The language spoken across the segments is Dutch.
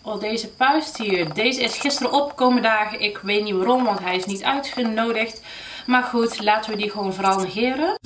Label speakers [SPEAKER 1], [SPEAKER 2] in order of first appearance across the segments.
[SPEAKER 1] Oh, deze puist hier. Deze is gisteren opgekomen dagen. Ik weet niet waarom, want hij is niet uitgenodigd. Maar goed, laten we die gewoon vooral negeren.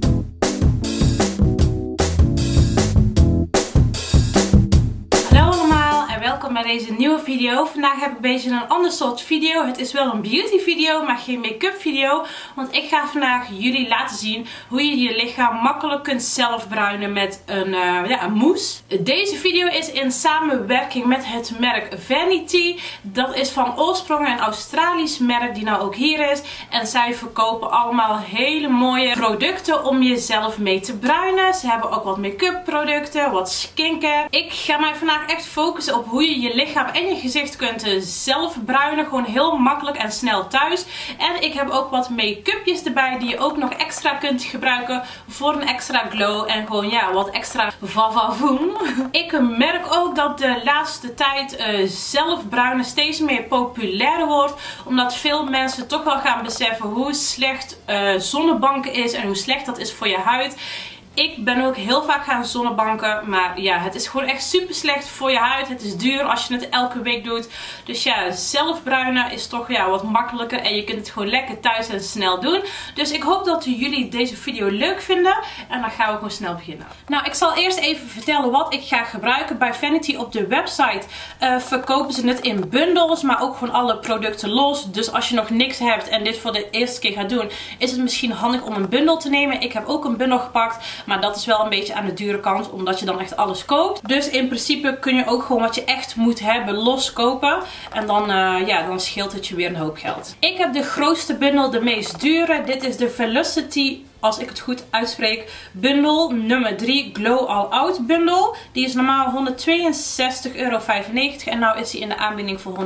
[SPEAKER 1] Welkom bij deze nieuwe video. Vandaag heb ik een beetje een ander soort video. Het is wel een beauty video, maar geen make-up video. Want ik ga vandaag jullie laten zien hoe je je lichaam makkelijk kunt zelfbruinen met een mousse. Deze video is in samenwerking met het merk Vanity. Dat is van oorsprong een Australisch merk die nou ook hier is. En zij verkopen allemaal hele mooie producten om jezelf mee te bruinen. Ze hebben ook wat make-up producten, wat skincare. Ik ga mij vandaag echt focussen op hoe je je lichaam en je gezicht kunt zelf bruinen. Gewoon heel makkelijk en snel thuis. En ik heb ook wat make-upjes erbij die je ook nog extra kunt gebruiken voor een extra glow. En gewoon ja, wat extra vavavoom. Ik merk ook dat de laatste tijd zelf bruinen steeds meer populair wordt. Omdat veel mensen toch wel gaan beseffen hoe slecht zonnebanken is en hoe slecht dat is voor je huid. Ik ben ook heel vaak gaan zonnebanken, maar ja, het is gewoon echt super slecht voor je huid. Het is duur als je het elke week doet. Dus ja, zelf bruinen is toch ja, wat makkelijker en je kunt het gewoon lekker thuis en snel doen. Dus ik hoop dat jullie deze video leuk vinden en dan gaan we gewoon snel beginnen. Nou, ik zal eerst even vertellen wat ik ga gebruiken. Bij Vanity op de website verkopen ze het in bundels, maar ook gewoon alle producten los. Dus als je nog niks hebt en dit voor de eerste keer gaat doen, is het misschien handig om een bundel te nemen. Ik heb ook een bundel gepakt. Maar dat is wel een beetje aan de dure kant, omdat je dan echt alles koopt. Dus in principe kun je ook gewoon wat je echt moet hebben los kopen. En dan, dan scheelt het je weer een hoop geld. Ik heb de grootste bundel, de meest dure. Dit is de Velocity, als ik het goed uitspreek, bundel nummer 3 Glow All Out bundel. Die is normaal €162,95 en nu is die in de aanbieding voor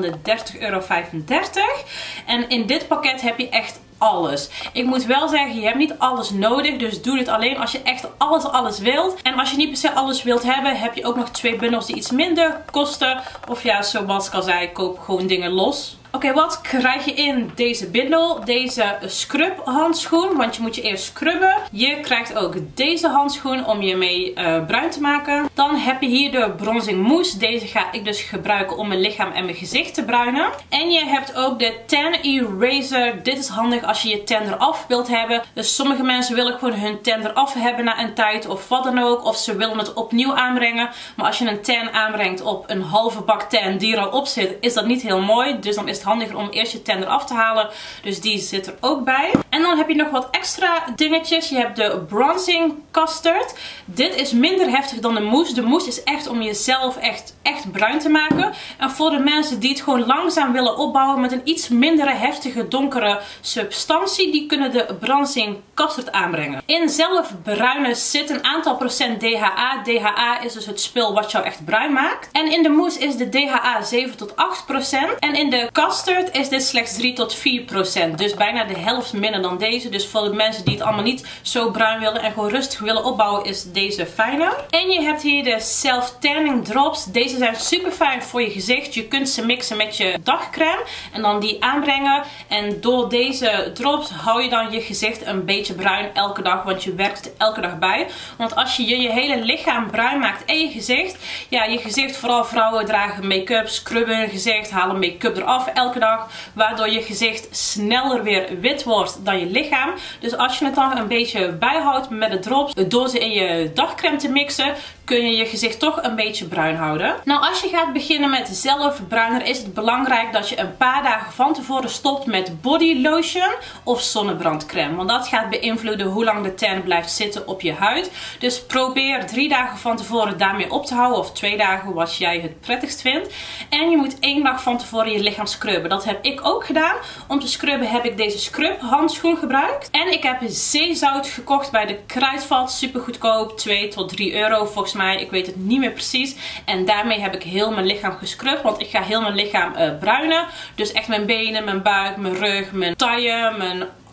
[SPEAKER 1] €130,35. En in dit pakket heb je echt alles. Ik moet wel zeggen, je hebt niet alles nodig. Dus doe dit alleen als je echt alles wilt. En als je niet per se alles wilt hebben, heb je ook nog 2 bundels die iets minder kosten. Of ja, zoals ik al zei, koop gewoon dingen los. Oké, wat krijg je in deze bundel? Deze scrub handschoen, want je moet je eerst scrubben. Je krijgt ook deze handschoen om je mee bruin te maken. Dan heb je hier de bronzing mousse. Deze ga ik dus gebruiken om mijn lichaam en mijn gezicht te bruinen. En je hebt ook de tan eraser. Dit is handig als je je tan eraf wilt hebben. Dus sommige mensen willen gewoon hun tan eraf hebben na een tijd of wat dan ook. Of ze willen het opnieuw aanbrengen. Maar als je een tan aanbrengt op een halve bak tan die er al op zit, is dat niet heel mooi. Dus dan is het handiger om eerst je tan eraf te halen. Dus die zit er ook bij. En dan heb je nog wat extra dingetjes. Je hebt de bronzing custard. Dit is minder heftig dan de mousse. De mousse is echt om jezelf echt bruin te maken. En voor de mensen die het gewoon langzaam willen opbouwen met een iets mindere heftige donkere substantie, die kunnen de bronzing custard aanbrengen. In zelf bruinen zit een aantal procent DHA. DHA is dus het spul wat jou echt bruin maakt. En in de mousse is de DHA 7 tot 8%. En in de custard is dit slechts 3 tot 4%. Dus bijna de helft minder dan deze. Dus voor de mensen die het allemaal niet zo bruin willen en gewoon rustig willen opbouwen, is deze fijner. En je hebt hier de self tanning drops. Deze zijn super fijn voor je gezicht. Je kunt ze mixen met je dagcrème en dan die aanbrengen. En door deze drops hou je dan je gezicht een beetje bruin elke dag, want je werkt er elke dag bij. Want als je je hele lichaam bruin maakt en je gezicht, ja, je gezicht, vooral vrouwen dragen make-up, scrubben hun gezicht, halen make-up eraf elke dag, waardoor je gezicht sneller weer wit wordt dan je lichaam. Dus als je het dan een beetje bijhoudt met de drops, door ze in je dagcrème te mixen, kun je je gezicht toch een beetje bruin houden. Nou, als je gaat beginnen met zelfbruiner, is het belangrijk dat je een paar dagen van tevoren stopt met body lotion of zonnebrandcrème. Want dat gaat beïnvloeden hoe lang de tan blijft zitten op je huid. Dus probeer 3 dagen van tevoren daarmee op te houden, of 2 dagen, wat jij het prettigst vindt. En je moet 1 dag van tevoren je lichaam scrubben. Dat heb ik ook gedaan. Om te scrubben heb ik deze scrub handschoen gebruikt. En ik heb zeezout gekocht bij de Kruidvat. Super goedkoop, 2 tot 3 euro volgens mij. Ik weet het niet meer precies. En daarmee heb ik heel mijn lichaam gescrubt. Want ik ga heel mijn lichaam bruinen. Dus echt mijn benen, mijn buik, mijn rug, mijn taille, mijn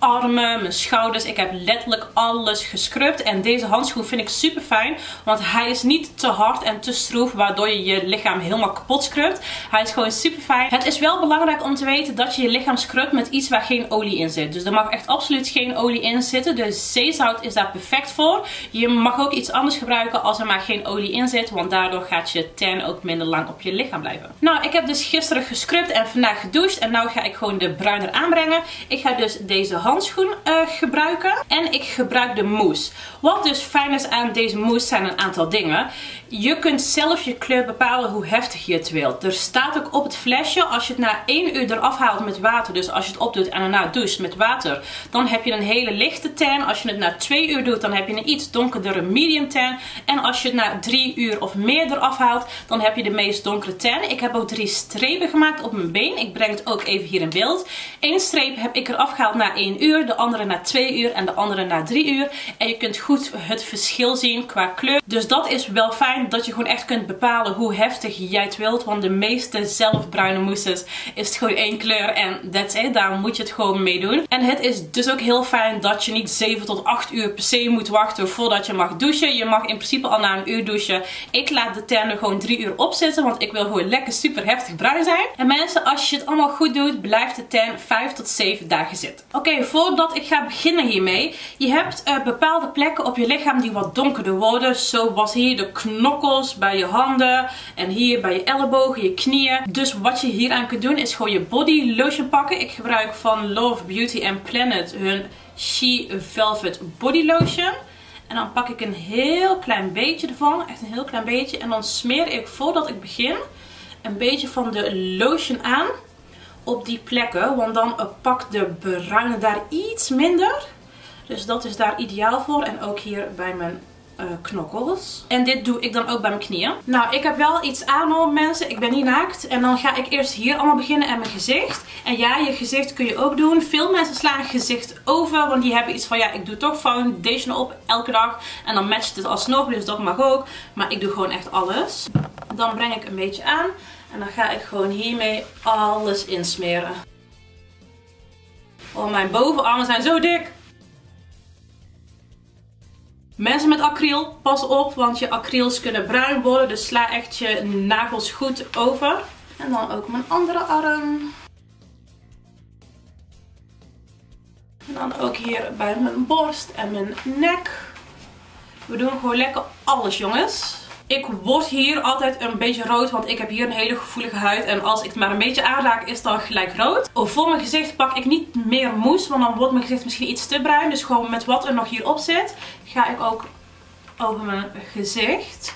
[SPEAKER 1] armen, mijn schouders. Ik heb letterlijk alles gescrubt. En deze handschoen vind ik super fijn. Want hij is niet te hard en te stroef. Waardoor je je lichaam helemaal kapot scrubt. Hij is gewoon super fijn. Het is wel belangrijk om te weten dat je je lichaam scrubt met iets waar geen olie in zit. Dus er mag echt absoluut geen olie in zitten. Dus zeezout is daar perfect voor. Je mag ook iets anders gebruiken als er maar geen olie in zit. Want daardoor gaat je tan ook minder lang op je lichaam blijven. Nou, ik heb dus gisteren gescrubt en vandaag gedoucht. En nu ga ik gewoon de bruiner aanbrengen. Ik ga dus deze handschoen gebruiken. En ik gebruik de mousse. Wat dus fijn is aan deze mousse zijn een aantal dingen. Je kunt zelf je kleur bepalen hoe heftig je het wilt. Er staat ook op het flesje, als je het na 1 uur eraf haalt met water. Dus als je het opdoet en daarna doucht met water. Dan heb je een hele lichte tan. Als je het na 2 uur doet, dan heb je een iets donkerdere medium tan. En als je het na 3 uur of meer eraf haalt, dan heb je de meest donkere tan. Ik heb ook 3 strepen gemaakt op mijn been. Ik breng het ook even hier in beeld. 1 streep heb ik eraf gehaald na 1 uur. De andere na 2 uur en de andere na 3 uur. En je kunt goed het verschil zien qua kleur. Dus dat is wel fijn. Dat je gewoon echt kunt bepalen hoe heftig jij het wilt. Want de meeste zelfbruine mousses is het gewoon 1 kleur. En that's it. Daar moet je het gewoon mee doen. En het is dus ook heel fijn dat je niet 7 tot 8 uur per se moet wachten voordat je mag douchen. Je mag in principe al na 1 uur douchen. Ik laat de tan er gewoon 3 uur op zitten. Want ik wil gewoon lekker super heftig bruin zijn. En mensen, als je het allemaal goed doet, blijft de tan 5 tot 7 dagen zitten. Oké, voordat ik ga beginnen hiermee. Je hebt bepaalde plekken op je lichaam die wat donkerder worden. Zoals hier de knokkels bij je handen. En hier bij je ellebogen, je knieën. Dus wat je hier aan kunt doen is gewoon je body lotion pakken. Ik gebruik van Love Beauty and Planet hun She Velvet Body Lotion. En dan pak ik een heel klein beetje ervan. Echt een heel klein beetje. En dan smeer ik voordat ik begin een beetje van de lotion aan op die plekken. Want dan pakt de bruine daar iets minder. Dus dat is daar ideaal voor. En ook hier bij mijn knokkels. En dit doe ik dan ook bij mijn knieën. Nou, ik heb wel iets aan hoor mensen. Ik ben niet naakt. En dan ga ik eerst hier allemaal beginnen en mijn gezicht. En ja, je gezicht kun je ook doen. Veel mensen slaan gezicht over. Want die hebben iets van, ja, ik doe toch foundation op elke dag. En dan matcht het alsnog. Dus dat mag ook. Maar ik doe gewoon echt alles. Dan breng ik een beetje aan. En dan ga ik gewoon hiermee alles insmeren. Oh, mijn bovenarmen zijn zo dik. Mensen met acryl, pas op, want je acryls kunnen bruin worden. Dus sla echt je nagels goed over. En dan ook mijn andere arm. En dan ook hier bij mijn borst en mijn nek. We doen gewoon lekker alles, jongens. Ik word hier altijd een beetje rood, want ik heb hier een hele gevoelige huid. En als ik het maar een beetje aanraak, is het dan gelijk rood. Voor mijn gezicht pak ik niet meer mousse, want dan wordt mijn gezicht misschien iets te bruin. Dus gewoon met wat er nog hierop zit, ga ik ook over mijn gezicht.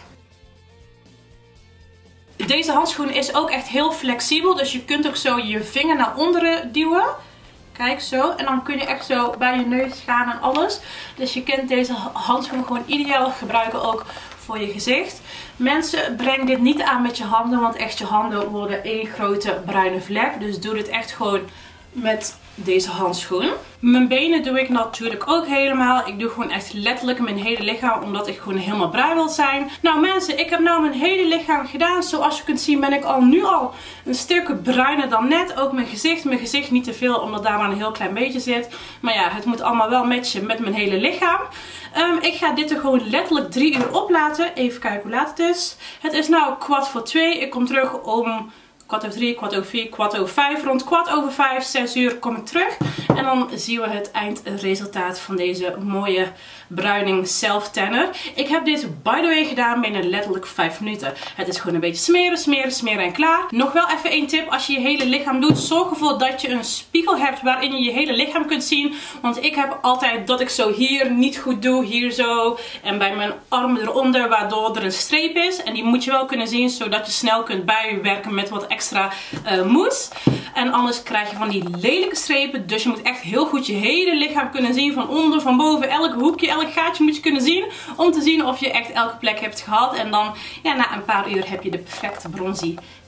[SPEAKER 1] Deze handschoen is ook echt heel flexibel, dus je kunt ook zo je vinger naar onderen duwen. Kijk zo. En dan kun je echt zo bij je neus gaan en alles. Dus je kunt deze handschoen gewoon ideaal gebruiken ook voor je gezicht. Mensen, breng dit niet aan met je handen. Want echt je handen worden één grote bruine vlek. Dus doe dit echt gewoon met deze handschoen. Mijn benen doe ik natuurlijk ook helemaal. Ik doe gewoon echt letterlijk mijn hele lichaam. Omdat ik gewoon helemaal bruin wil zijn. Nou mensen, ik heb nou mijn hele lichaam gedaan. Zoals je kunt zien ben ik nu al een stuk bruiner dan net. Ook mijn gezicht. Mijn gezicht niet te veel, omdat daar maar een heel klein beetje zit. Maar ja, het moet allemaal wel matchen met mijn hele lichaam. Ik ga dit er gewoon letterlijk 3 uur op laten. Even kijken hoe laat het is. Het is nou 2:15. Ik kom terug om 2:45, 4:15, 5:15. Rond 5:15, 6 uur kom ik terug. En dan zien we het eindresultaat van deze mooie bruining self-tanner. Ik heb dit by the way gedaan binnen letterlijk 5 minuten. Het is gewoon een beetje smeren, smeren, smeren en klaar. Nog wel even één tip. Als je je hele lichaam doet, zorg ervoor dat je een spiegel hebt waarin je je hele lichaam kunt zien. Want ik heb altijd dat ik zo hier niet goed doe. Hier zo. En bij mijn armen eronder, waardoor er een streep is. En die moet je wel kunnen zien, zodat je snel kunt bijwerken met wat extra mousse. En anders krijg je van die lelijke strepen. Dus je moet echt heel goed je hele lichaam kunnen zien. Van onder, van boven, elk hoekje, elk gaatje moet je kunnen zien. Om te zien of je echt elke plek hebt gehad. En dan, ja, na een paar uur heb je de perfecte bronzy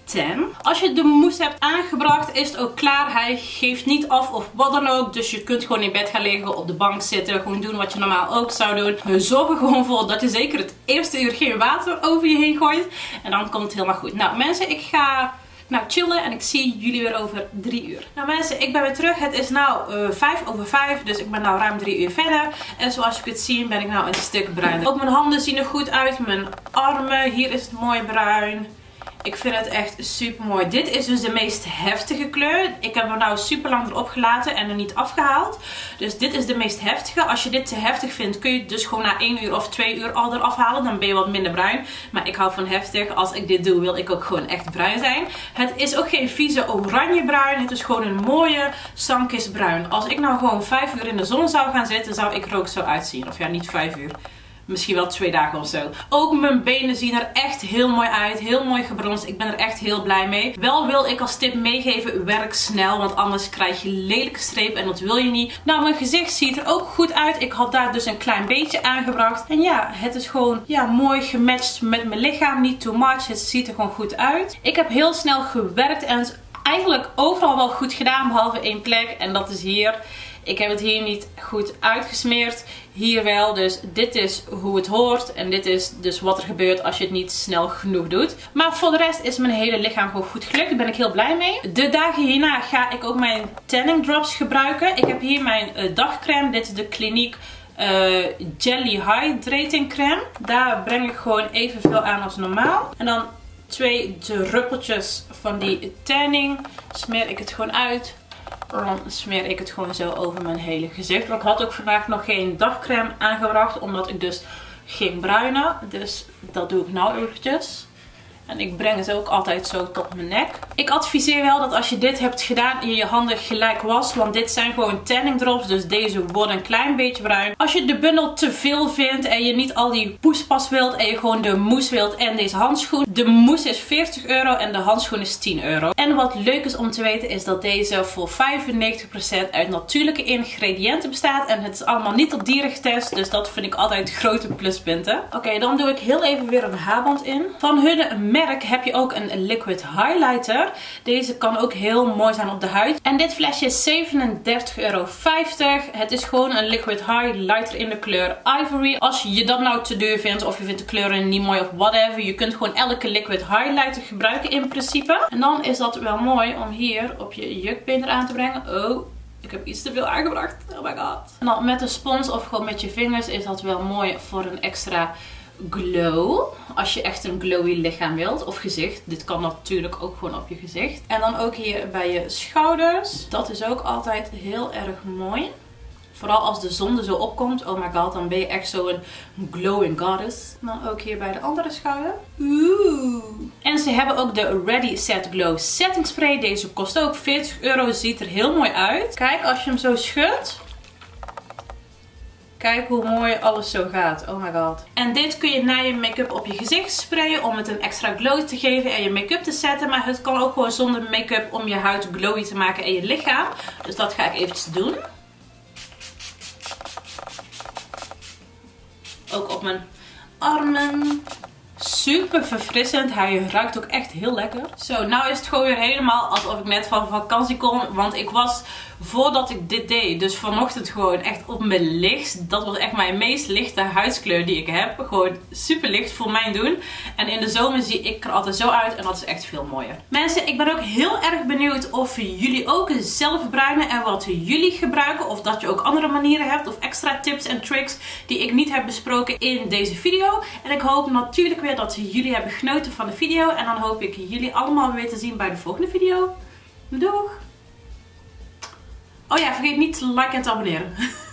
[SPEAKER 1] 10. Als je de mousse hebt aangebracht is het ook klaar. Hij geeft niet af of wat dan ook. Dus je kunt gewoon in bed gaan liggen, op de bank zitten. Gewoon doen wat je normaal ook zou doen. Zorg er gewoon voor dat je zeker het eerste uur geen water over je heen gooit. En dan komt het helemaal goed. Nou mensen, ik ga chillen en ik zie jullie weer over 3 uur. Nou mensen, ik ben weer terug. Het is nou 5:05, dus ik ben nou ruim 3 uur verder. En zoals je kunt zien ben ik nou een stuk bruiner. Ook mijn handen zien er goed uit, mijn armen, hier is het mooi bruin. Ik vind het echt super mooi. Dit is dus de meest heftige kleur. Ik heb hem nou super lang erop gelaten en er niet afgehaald. Dus dit is de meest heftige. Als je dit te heftig vindt kun je het dus gewoon na 1 uur of 2 uur al eraf halen. Dan ben je wat minder bruin. Maar ik hou van heftig. Als ik dit doe wil ik ook gewoon echt bruin zijn. Het is ook geen vieze oranje bruin. Het is gewoon een mooie sunkistbruin. Als ik nou gewoon 5 uur in de zon zou gaan zitten zou ik er ook zo uitzien. Of ja, niet 5 uur. Misschien wel 2 dagen of zo. Ook mijn benen zien er echt heel mooi uit. Heel mooi gebronst. Ik ben er echt heel blij mee. Wel wil ik als tip meegeven, werk snel. Want anders krijg je lelijke strepen en dat wil je niet. Nou, mijn gezicht ziet er ook goed uit. Ik had daar dus een klein beetje aangebracht. En ja, het is gewoon mooi gematcht met mijn lichaam. Niet too much. Het ziet er gewoon goed uit. Ik heb heel snel gewerkt en het is eigenlijk overal wel goed gedaan. Behalve 1 plek. En dat is hier. Ik heb het hier niet goed uitgesmeerd. Hier wel. Dus dit is hoe het hoort. En dit is dus wat er gebeurt als je het niet snel genoeg doet. Maar voor de rest is mijn hele lichaam gewoon goed gelukt. Daar ben ik heel blij mee. De dagen hierna ga ik ook mijn tanning drops gebruiken. Ik heb hier mijn dagcreme. Dit is de Clinique Jelly Hydrating Creme. Daar breng ik gewoon evenveel aan als normaal. En dan 2 druppeltjes van die tanning. Smeer ik het gewoon uit. Dan smeer ik het gewoon zo over mijn hele gezicht. Want ik had ook vandaag nog geen dagcreme aangebracht. Omdat ik dus ging bruinen. Dus dat doe ik nou eventjes. En ik breng het ook altijd zo tot mijn nek. Ik adviseer wel dat als je dit hebt gedaan en je handen gelijk wast. Want dit zijn gewoon tanning drops. Dus deze worden een klein beetje bruin. Als je de bundel te veel vindt en je niet al die poespas wilt. En je gewoon de mousse wilt en deze handschoen. De mousse is €40 en de handschoen is €10. En wat leuk is om te weten is dat deze voor 95% uit natuurlijke ingrediënten bestaat. En het is allemaal niet op dieren getest. Dus dat vind ik altijd grote pluspunten. Oké, dan doe ik heel even weer een haarband in. Van hun merk heb je ook een liquid highlighter. Deze kan ook heel mooi zijn op de huid. En dit flesje is €37,50. Het is gewoon een liquid highlighter in de kleur Ivory. Als je dat nou te duur vindt of je vindt de kleuren niet mooi of whatever. Je kunt gewoon elke liquid highlighter gebruiken in principe. En dan is dat wel mooi om hier op je jukbeen eraan te brengen. Oh, ik heb iets te veel aangebracht. Oh my god. En dan met een spons of gewoon met je vingers is dat wel mooi voor een extra glow. Als je echt een glowy lichaam wilt. Of gezicht. Dit kan natuurlijk ook gewoon op je gezicht. En dan ook hier bij je schouders. Dat is ook altijd heel erg mooi. Vooral als de zon er zo opkomt. Oh my god, dan ben je echt zo'n glowing goddess. En dan ook hier bij de andere schouder. Oeh. En ze hebben ook de Ready Set Glow Setting Spray. Deze kost ook €40. Ziet er heel mooi uit. Kijk, als je hem zo schudt. Kijk hoe mooi alles zo gaat. Oh my god. En dit kun je na je make-up op je gezicht sprayen om het een extra glow te geven en je make-up te zetten. Maar het kan ook gewoon zonder make-up om je huid glowy te maken en je lichaam. Dus dat ga ik eventjes doen. Ook op mijn armen. Super verfrissend. Hij ruikt ook echt heel lekker. Zo, nou is het gewoon weer helemaal alsof ik net van vakantie kom. Want ik was, voordat ik dit deed, dus vanochtend gewoon echt op mijn lichtst. Dat was echt mijn meest lichte huidskleur die ik heb. Gewoon super licht voor mijn doen. En in de zomer zie ik er altijd zo uit. En dat is echt veel mooier. Mensen, ik ben ook heel erg benieuwd of jullie ook zelf bruinen. En wat jullie gebruiken. Of dat je ook andere manieren hebt. Of extra tips en tricks die ik niet heb besproken in deze video. En ik hoop natuurlijk weer dat jullie hebben genoten van de video. En dan hoop ik jullie allemaal weer te zien bij de volgende video. Doeg! Oh ja, vergeet niet te liken en te abonneren.